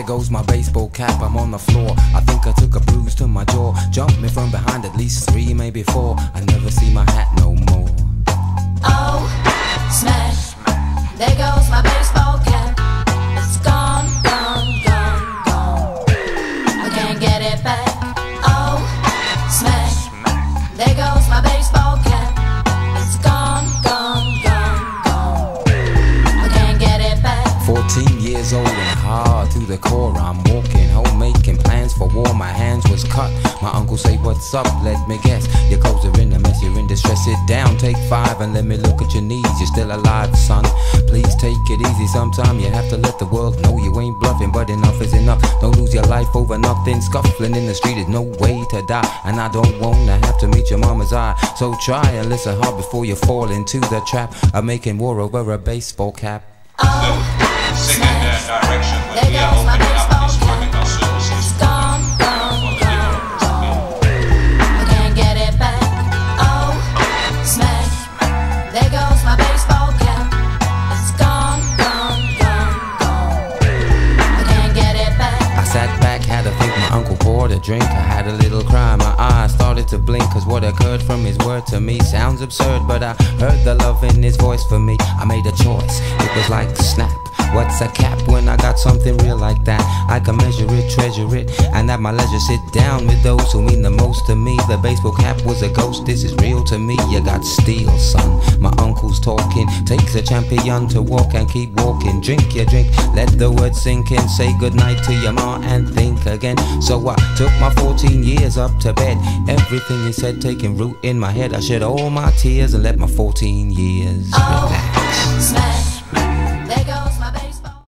goes my baseball cap, I'm on the floor. I think I took a bruise to my jaw. Jumped me from behind at least 3, maybe 4. I never see my hat no more. Oh, smash, there goes my baseball cap. It's gone, gone, gone, gone. I can't get it back. Oh, smash, there goes my baseball cap. It's gone, gone, gone, gone. I can't get it back. 14 years old and hard to the core. I'm walking home making plans for war. My hands was cut. My uncle say, what's up? Let me guess. Your clothes are in a mess, you're in distress. Sit down, take 5 and let me look at your knees. You're still alive, son. Please take it easy. Sometime you have to let the world know you ain't bluffing, but enough is enough. Don't lose your life over nothing. Scuffling in the street is no way to die, and I don't wanna have to meet your mama's eye. So try and listen hard before you fall into the trap of making war over a baseball cap. Sing in that direction, but we are opening up and distributing our services. It's gone, gone, gone, gone. I can't get it back. Oh, smash, there goes my baseball cap. It's gone, gone, gone, gone. I can't get it back. I sat back, had to think. My uncle poured a drink. I had a little cry. My eyes started to blink, cause what occurred from his word to me sounds absurd, but I heard the love in his voice for me. I made a choice. It was like snap. What's a cap when I got something real like that? I can measure it, treasure it, and at my leisure sit down with those who mean the most to me. The baseball cap was a ghost, this is real to me. You got steel, son. My uncle's talking. Takes a champion to walk and keep walking. Drink your drink, let the words sink in. Say goodnight to your ma and think again. So I took my 14 years up to bed. Everything he said taking root in my head. I shed all my tears and let my 14 years relax. Smash.